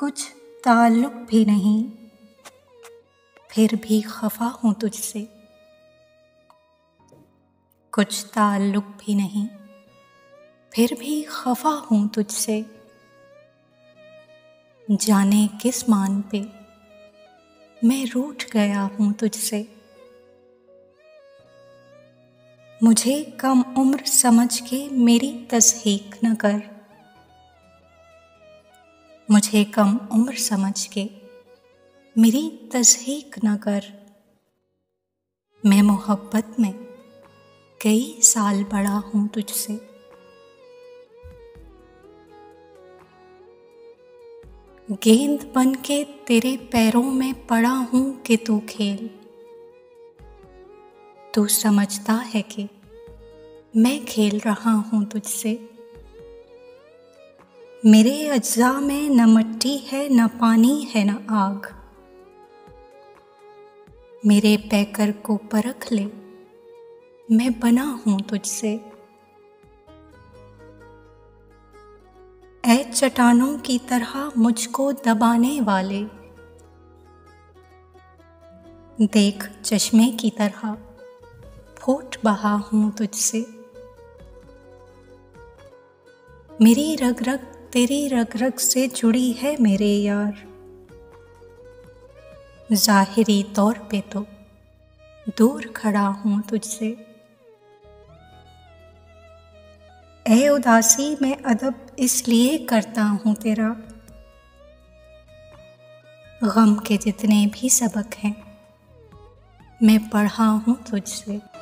कुछ ताल्लुक भी नहीं, फिर भी खफा हूँ तुझसे। कुछ ताल्लुक भी नहीं, फिर भी खफा हूँ तुझसे। जाने किस मान पे मैं रूठ गया हूँ तुझसे। मुझे कम उम्र समझ के मेरी तस्हीक न कर। मुझे कम उम्र समझ के मेरी तस्हीक न कर। मैं मोहब्बत में कई साल बड़ा हूँ तुझसे। गेंद बन के तेरे पैरों में पड़ा हूँ कि तू खेल। तू समझता है कि मैं खेल रहा हूँ तुझसे। मेरे अज्जा में न मिट्टी है, न पानी है, न आग। मेरे पैकर को परख ले, मैं बना हूँ तुझसे। ऐ चट्टानों की तरह मुझको दबाने वाले, देख चश्मे की तरह फूट बहा हूँ तुझसे। मेरी रग रग तेरी रग रग से जुड़ी है मेरे यार। ज़ाहिरी तौर पे तो दूर खड़ा हूँ तुझसे। ऐ उदासी मैं अदब इसलिए करता हूँ तेरा। गम के जितने भी सबक हैं मैं पढ़ा हूँ तुझसे।